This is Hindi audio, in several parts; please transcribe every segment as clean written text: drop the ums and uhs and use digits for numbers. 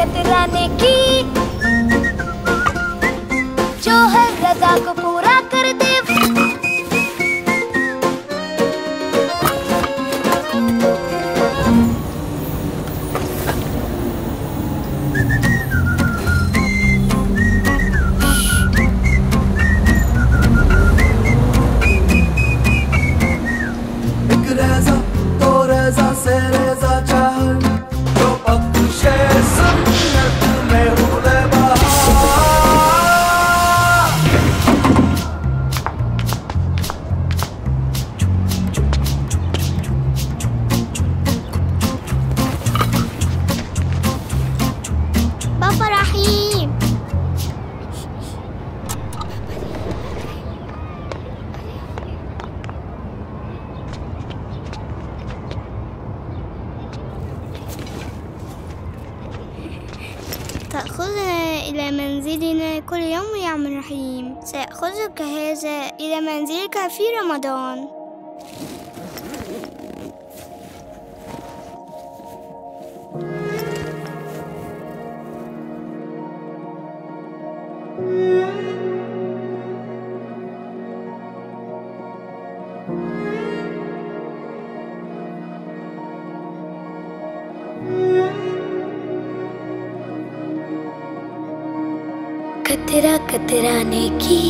कतराने की, जो हर रज़ा को पूरा कर दे। एक रज़ा तो रज़ा से रज़ा चाहर, जो बख्शे सुन्नत में हुले بابا رحيم. تأخذنا إلى منزلنا كل يوم يا عم رحيم. سأخذك هذا إلى منزلك في رمضان. कतरा कतराने की,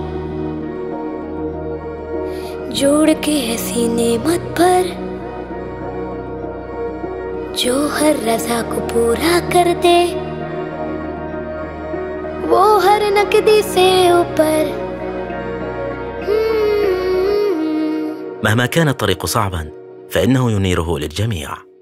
जोड़ के ऐसी नेमत पर, जो हर रज़ा को पूरा कर दे, वो हर नकदी से ऊपर। مهما كان الطريق صعبا فإنه ينيره للجميع.